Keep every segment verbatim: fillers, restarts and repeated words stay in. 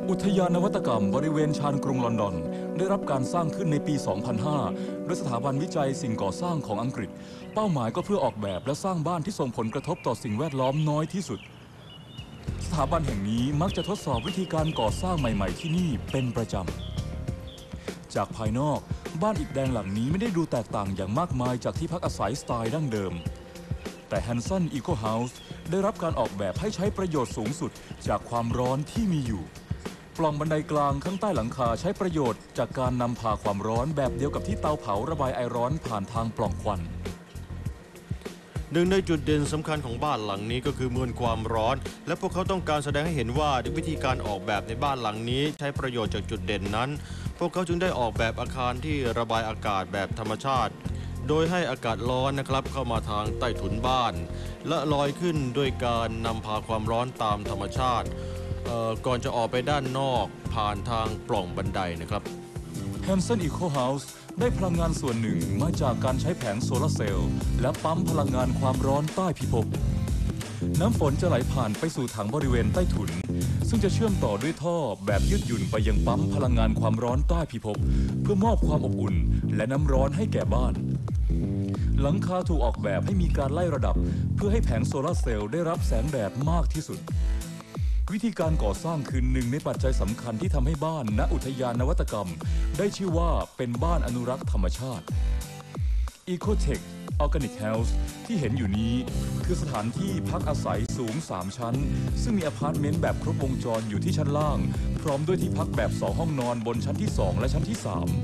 อุทยานนวัตกรรมบริเวณชานกรุงลอนดอนได้รับการสร้างขึ้นในปี สองพันห้า โดยสถาบันวิจัยสิ่งก่อสร้างของอังกฤษเป้าหมายก็เพื่อออกแบบและสร้างบ้านที่ส่งผลกระทบต่อสิ่งแวดล้อมน้อยที่สุดสถาบันแห่งนี้มักจะทดสอบวิธีการก่อสร้างใหม่ๆที่นี่เป็นประจำจากภายนอกบ้านอิฐแดงหลังนี้ไม่ได้ดูแตกต่างอย่างมากมายจากที่พักอาศัยสไตล์ดั้งเดิมแต่ Hanson Eco House ได้รับการออกแบบให้ใช้ประโยชน์สูงสุดจากความร้อนที่มีอยู่ปล่องบันไดกลางข้างใต้หลังคาใช้ประโยชน์จากการนำพาความร้อนแบบเดียวกับที่เตาเผาระบายไอร้อนผ่านทางปล่องควันหนึ่งในจุดเด่นสำคัญของบ้านหลังนี้ก็คือมวลความร้อนและพวกเขาต้องการแสดงให้เห็นว่าวิธีการออกแบบในบ้านหลังนี้ใช้ประโยชน์จากจุดเด่นนั้นพวกเขาจึงได้ออกแบบอาคารที่ระบายอากาศแบบธรรมชาติโดยให้อากาศร้อนนะครับเข้ามาทางใต้ถุนบ้านและลอยขึ้นด้วยการนำพาความร้อนตามธรรมชาติก่อนจะออกไปด้านนอกผ่านทางปล่องบันไดนะครับ Hanson Eco House ได้พลังงานส่วนหนึ่งมาจากการใช้แผงโซลาร์เซลล์และปั๊มพลังงานความร้อนใต้พิภพน้ำฝนจะไหลผ่านไปสู่ถังบริเวณใต้ถุนซึ่งจะเชื่อมต่อด้วยท่อแบบยืดหยุ่นไปยังปั๊มพลังงานความร้อนใต้พิภพเพื่อมอบความอบอุ่นและน้ำร้อนให้แก่บ้านหลังคาถูกออกแบบให้มีการไล่ระดับเพื่อให้แผงโซลาร์เซลล์ได้รับแสงแดดมากที่สุดวิธีการก่อสร้างคือหนึ่งในปัจจัยสำคัญที่ทำให้บ้านณอุทยานนวัตกรรมได้ชื่อว่าเป็นบ้านอนุรักษ์ธรรมชาติ Ecotech Organic House ที่เห็นอยู่นี้คือสถานที่พักอาศัยสูงสามชั้นซึ่งมีอพาร์ตเมนต์แบบครบวงจรอยู่ที่ชั้นล่างพร้อมด้วยที่พักแบบสองห้องนอนบนชั้นที่สองและชั้นที่สาม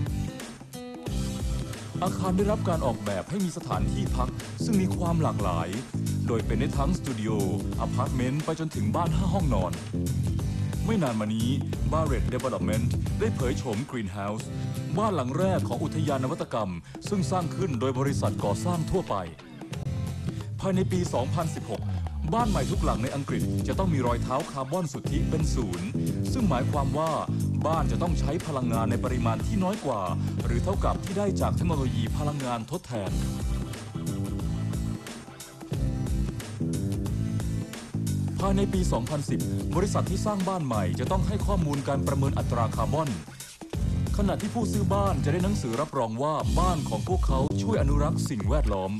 อาคารได้รับการออกแบบให้มีสถานที่พักซึ่งมีความหลากหลายโดยเป็นได้ทั้งสตูดิโออพาร์ตเมนต์ไปจนถึงบ้านห้าห้องนอนไม่นานมานี้ Barrett Development ได้เผยโฉม Greenhouse บ้านหลังแรกของอุทยานนวัตกรรมซึ่งสร้างขึ้นโดยบริษัทก่อสร้างทั่วไปภายในปี สองพันสิบหก บ้านใหม่ทุกหลังในอังกฤษจะต้องมีรอยเท้าคาร์บอนสุทธิเป็นศูนย์ซึ่งหมายความว่าบ้านจะต้องใช้พลังงานในปริมาณที่น้อยกว่าหรือเท่ากับที่ได้จากเทคโนโลยีพลังงานทดแทนภายในปี สองพันสิบ บริษัทที่สร้างบ้านใหม่จะต้องให้ข้อมูลการประเมินอัตราคาร์บอนขณะที่ผู้ซื้อบ้านจะได้หนังสือรับรองว่าบ้านของพวกเขาช่วยอนุรักษ์สิ่งแวดล้อม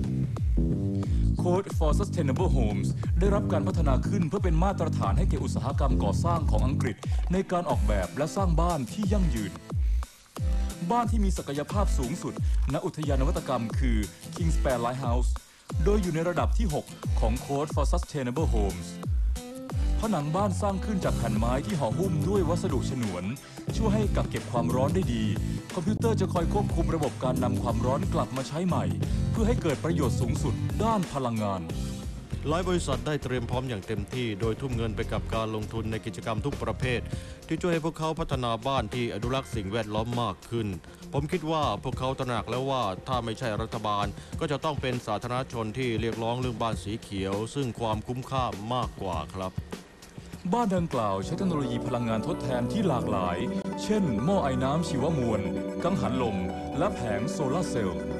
Code for Sustainable Homes ได้รับการพัฒนาขึ้นเพื่อเป็นมาตรฐานให้แก่อุตสาหกรรมก่อสร้างของอังกฤษในการออกแบบและสร้างบ้านที่ยั่งยืนบ้านที่มีศักยภาพสูงสุดณอุทยานนวัตกรรมคือ Kingspan Lighthouse โดยอยู่ในระดับที่ หก ของ Code for Sustainable Homes ผนังบ้านสร้างขึ้นจากแผ่นไม้ที่ห่อหุ้มด้วยวัสดุฉนวนช่วยให้กักเก็บความร้อนได้ดีคอมพิวเตอร์จะคอยควบคุมระบบการนำความร้อนกลับมาใช้ใหม่เพื่อให้เกิดประโยชน์สูงสุดด้านพลังงานหลายบริษัทได้เตรียมพร้อมอย่างเต็มที่โดยทุ่มเงินไปกับการลงทุนในกิจกรรมทุกประเภทที่ช่วยให้พวกเขาพัฒนาบ้านที่อนุรักษ์สิ่งแวดล้อมมากขึ้นผมคิดว่าพวกเขาตระหนักแล้วว่าถ้าไม่ใช่รัฐบาลก็จะต้องเป็นสาธารณชนที่เรียกร้องเรื่องบ้านสีเขียวซึ่งความคุ้มค่ามากกว่าครับบ้านดังกล่าวใช้เทคโนโลยีพลังงานทดแทนที่หลากหลายเช่นหม้อไอน้ำชีวมวลกังหันลมและแผงโซลาร์เซลล์